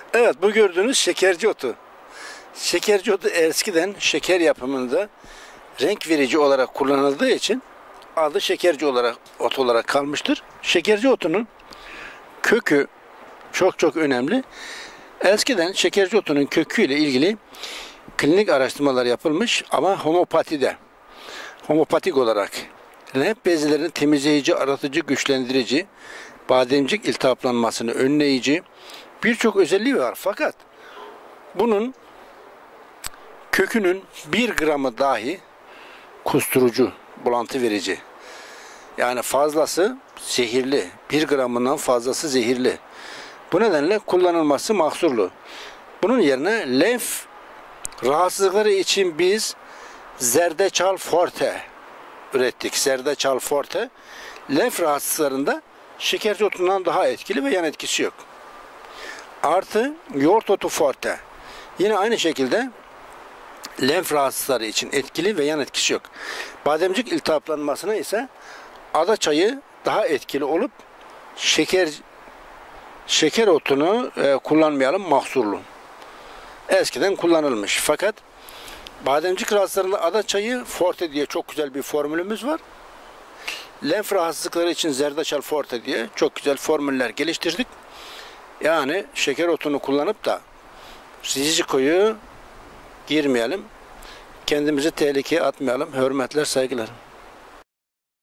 Evet, bu gördüğünüz şekerci otu. Şekerci otu eskiden şeker yapımında renk verici olarak kullanıldığı için adı şekerci ot olarak kalmıştır. Şekerci otunun kökü çok önemli. Eskiden şekerci otunun köküyle ilgili klinik araştırmalar yapılmış ama homopatik olarak lenf bezlerini temizleyici, aratıcı, güçlendirici, bademcik iltihaplanmasını önleyici birçok özelliği var. Fakat bunun kökünün 1 gramı dahi kusturucu, bulantı verici. Yani fazlası zehirli. 1 gramından fazlası zehirli. Bu nedenle kullanılması mahsurlu. Bunun yerine lenf rahatsızlıkları için biz zerdeçal forte ürettik. Zerdeçal forte lenf rahatsızlarında şekerci otundan daha etkili ve yan etkisi yok. Artı yoğurt otu forte. Yine aynı şekilde lenf rahatsızları için etkili ve yan etkisi yok. Bademcik iltihaplanmasına ise ada çayı daha etkili olup şeker otunu kullanmayalım, mahsurlu. Eskiden kullanılmış. Fakat bademcik rahatsızlarında ada çayı forte diye çok güzel bir formülümüz var. Lenf rahatsızlıkları için zerdeçal forte diye çok güzel formüller geliştirdik. Yani şeker otunu kullanıp da rizikoyu girmeyelim. Kendimizi tehlikeye atmayalım. Hürmetler, saygılar.